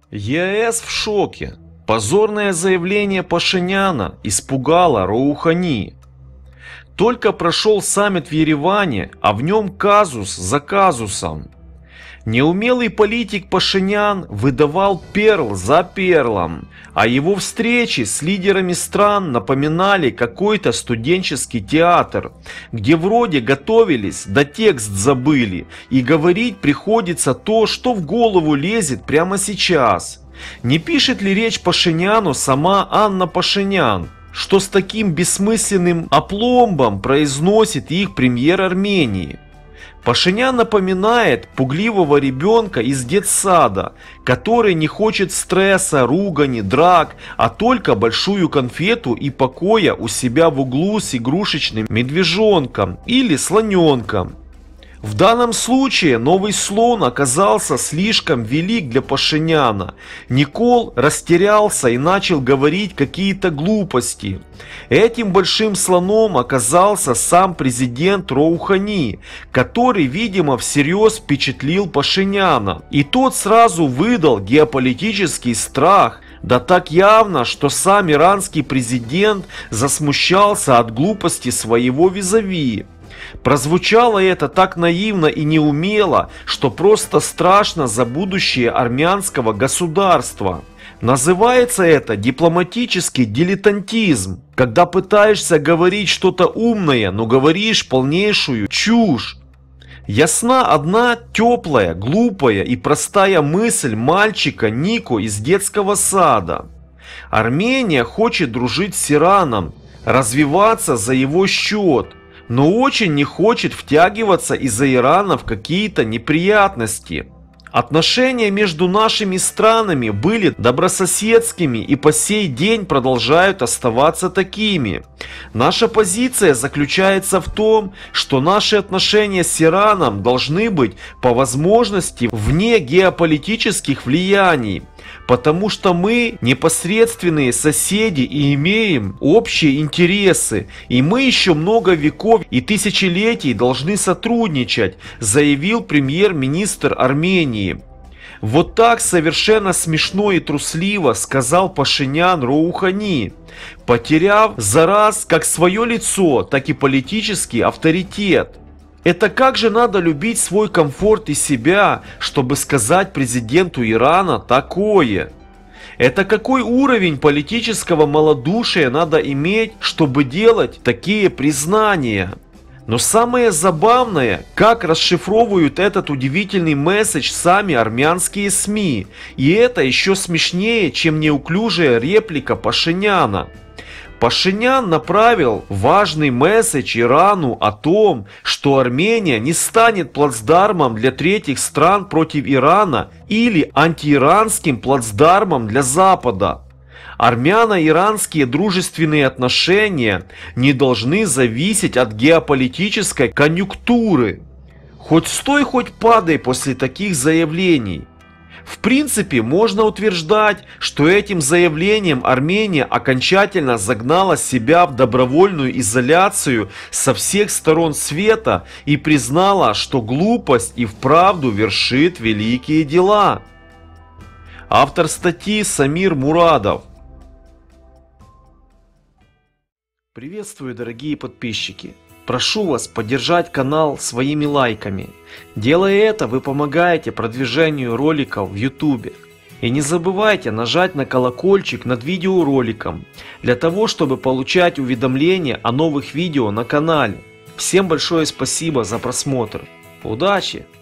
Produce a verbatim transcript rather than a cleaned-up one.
ЕС в шоке. Позорное заявление Пашиняна испугало Роухани. Только прошел саммит в Ереване, а в нем казус за казусом. Неумелый политик Пашинян выдавал перл за перлом, а его встречи с лидерами стран напоминали какой-то студенческий театр, где вроде готовились, да текст забыли, и говорить приходится то, что в голову лезет прямо сейчас. Не пишет ли речь Пашиняну сама Анна Пашинян, что с таким бессмысленным опломбом произносит их премьер Армении? Пашинян напоминает пугливого ребенка из детсада, который не хочет стресса, ругани, драк, а только большую конфету и покоя у себя в углу с игрушечным медвежонком или слоненком. В данном случае новый слон оказался слишком велик для Пашиняна. Никол растерялся и начал говорить какие-то глупости. Этим большим слоном оказался сам президент Роухани, который, видимо, всерьез впечатлил Пашиняна. И тот сразу выдал геополитический страх, да так явно, что сам иранский президент засмущался от глупости своего визави. Прозвучало это так наивно и неумело, что просто страшно за будущее армянского государства. Называется это дипломатический дилетантизм, когда пытаешься говорить что-то умное, но говоришь полнейшую чушь. Ясна одна теплая, глупая и простая мысль мальчика Нико из детского сада. Армения хочет дружить с Ираном, развиваться за его счет, но очень не хочет втягиваться из-за Ирана в какие-то неприятности. Отношения между нашими странами были добрососедскими и по сей день продолжают оставаться такими. Наша позиция заключается в том, что наши отношения с Ираном должны быть по возможности вне геополитических влияний, потому что мы непосредственные соседи и имеем общие интересы, и мы еще много веков и тысячелетий должны сотрудничать, заявил премьер-министр Армении. Вот так совершенно смешно и трусливо сказал Пашинян Роухани, потеряв за раз как свое лицо, так и политический авторитет. Это как же надо любить свой комфорт и себя, чтобы сказать президенту Ирана такое? Это какой уровень политического малодушия надо иметь, чтобы делать такие признания? Но самое забавное, как расшифровывают этот удивительный месседж сами армянские СМИ. И это еще смешнее, чем неуклюжая реплика Пашиняна. Пашинян направил важный месседж Ирану о том, что Армения не станет плацдармом для третьих стран против Ирана или антииранским плацдармом для Запада. Армяно-иранские дружественные отношения не должны зависеть от геополитической конъюнктуры. Хоть стой, хоть падай после таких заявлений. В принципе, можно утверждать, что этим заявлением Армения окончательно загнала себя в добровольную изоляцию со всех сторон света и признала, что глупость и вправду вершит великие дела. Автор статьи Самир Мурадов. Приветствую, дорогие подписчики! Прошу вас поддержать канал своими лайками. Делая это, вы помогаете продвижению роликов в ютубе. И не забывайте нажать на колокольчик над видеороликом, для того, чтобы получать уведомления о новых видео на канале. Всем большое спасибо за просмотр. Удачи!